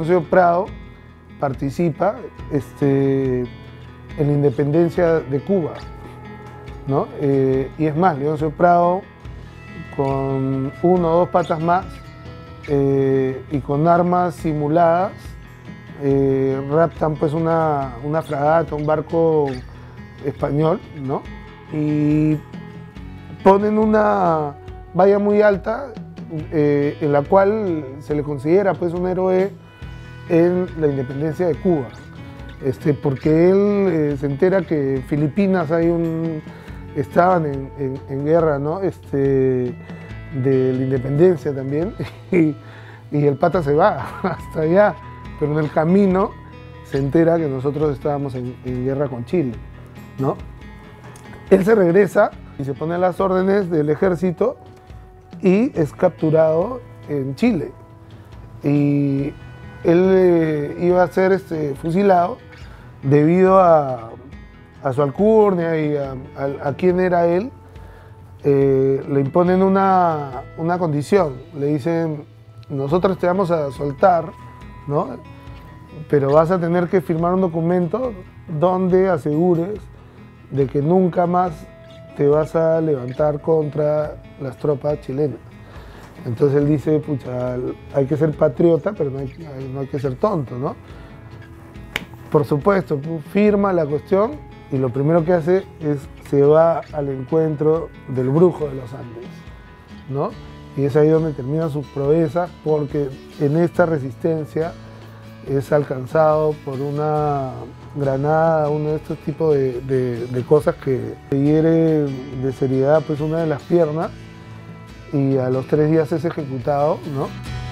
Leoncio Prado participa en la independencia de Cuba, ¿no? Y es más, Leoncio Prado, con uno o dos patas más y con armas simuladas, raptan pues una fragata, un barco español, ¿no? Y ponen una valla muy alta en la cual se le considera pues un héroe en la independencia de Cuba, porque él se entera que en Filipinas estaban en guerra, ¿no? De la independencia también, y el pata se va hasta allá, pero en el camino se entera que nosotros estábamos en guerra con Chile, ¿no? Él se regresa y se pone a las órdenes del ejército y es capturado en Chile. Y él iba a ser fusilado debido a su alcurnia y a quién era él. Le imponen una condición, le dicen: nosotros te vamos a soltar, ¿no? Pero vas a tener que firmar un documento donde asegures de que nunca más te vas a levantar contra las tropas chilenas. Entonces él dice: pucha, hay que ser patriota, pero no hay que ser tonto, ¿no? Por supuesto, firma la cuestión y lo primero que hace es se va al encuentro del brujo de los Andes, ¿no? Y es ahí donde termina su proeza, porque en esta resistencia es alcanzado por una granada, uno de estos tipos de cosas que hiere de seriedad pues una de las piernas, y a los 3 días es ejecutado, ¿no?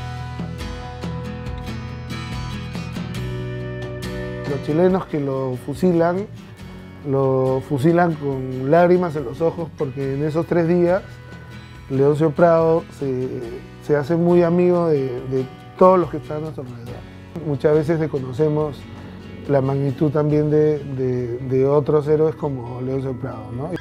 Los chilenos que lo fusilan con lágrimas en los ojos, porque en esos 3 días Leoncio Prado se hace muy amigo de todos los que están a nuestro alrededor. Muchas veces desconocemos la magnitud también de otros héroes como Leoncio Prado, ¿no?